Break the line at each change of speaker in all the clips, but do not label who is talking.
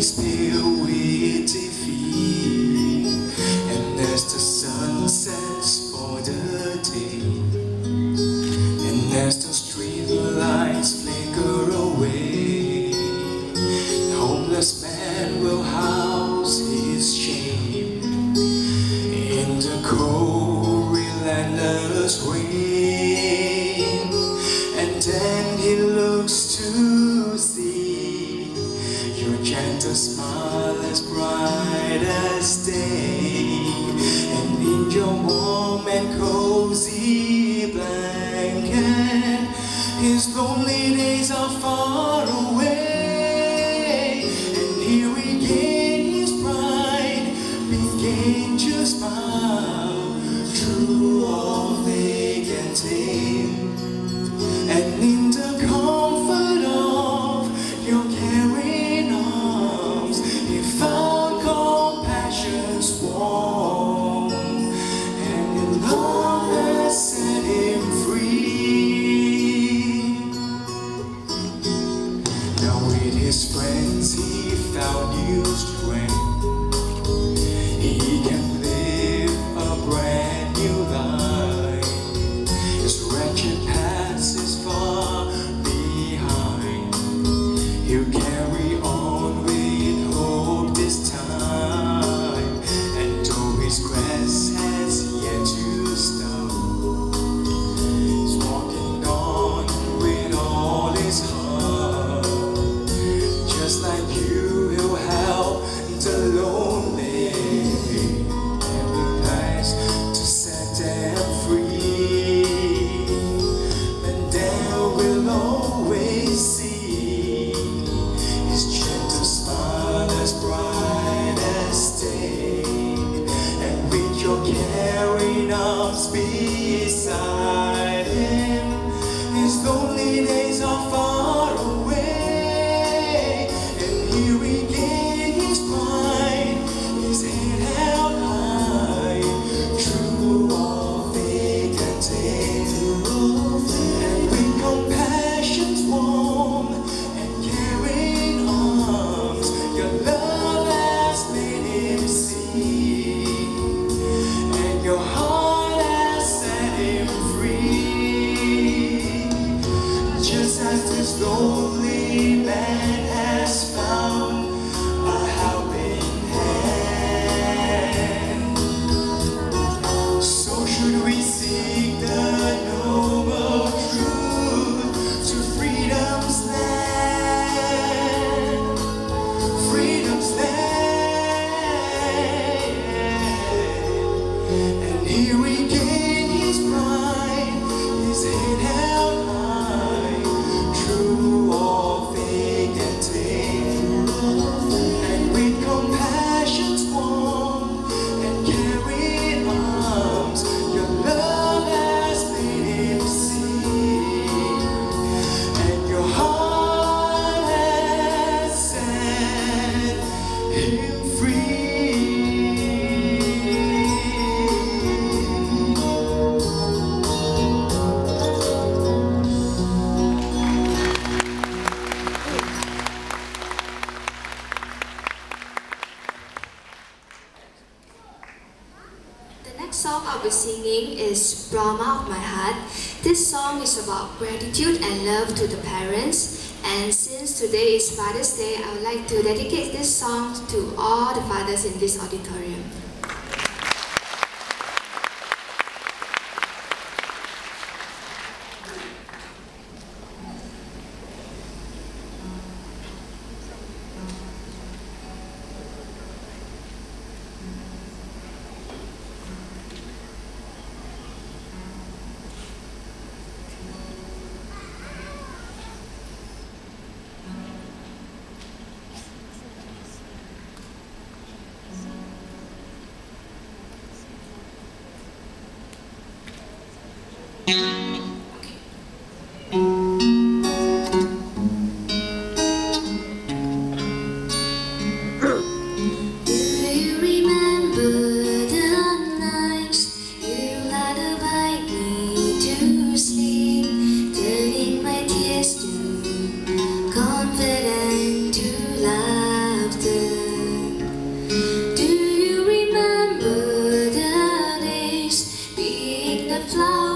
still with defeat. And as the sun sets for the day, and as the street lights flicker away, the homeless man will house his shame in the cold, relentless rain. And then he looks to see your gentle smile as bright as day, and in your warm and cozy blanket his lonely days are far away. And here again his pride begins to smile through all vacancy. And in the comfort of your caring arms, he found compassion's warmth, and your love has set him free. Now with his friends he found new strength. He can live a brand new life. His wretched past is far behind. He'll carry on with hope this time. And though his quest has yet to stop, he's walking on with all his heart. Just like you, he'll help the lonely, and will rise to set them free. And there we'll always see his gentle smile as bright as day, and with your caring arms beside him, his lonely days are far away. And here again his pride, his head held high through all vacancy. And with compassion's warm and caring arms, your love has made him see, and your heart has set him free. Just as this lonely man has found a helping hand, so should we seek the noble truth to freedom's land, freedom's land. And here again his pride, his head held high through all vacancy. And with compassion's warm and caring arms, your love has made him see, and your heart has set him free.
The next song I'll be singing is Brahma of My Heart. This song is about gratitude and love to the parents. And since today is Father's Day, I would like to dedicate this song to all the fathers in this auditorium.
confident to laughter.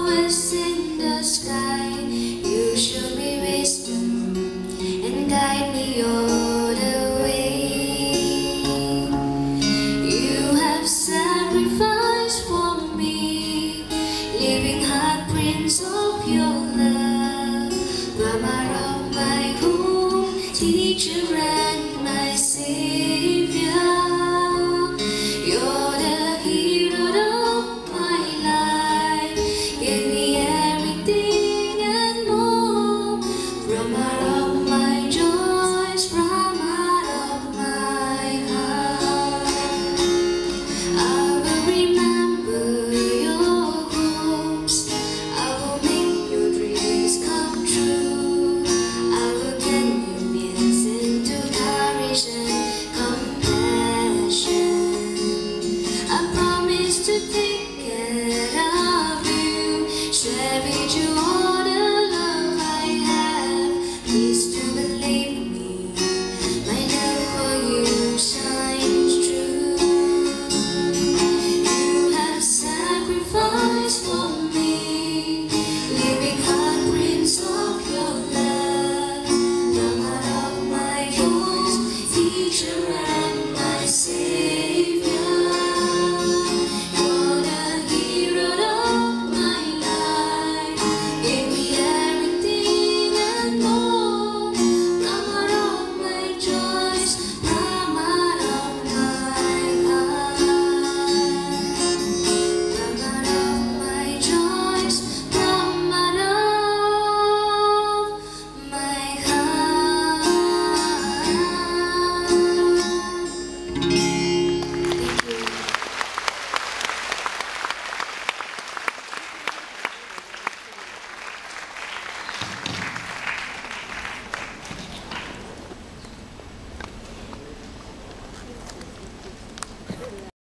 always in the sky. You show me wisdom and guide me all the way. You have sacrificed for me, leaving handprints of your love. Brahma of my home, teacher and my savior. You're the hero of my life, give me everything and more. Brahma of my joys, Brahma of my heart. I will remember your hopes, I will make your dreams come true. I will turn your fears into courage and compassion. I promise to take care of you, share with you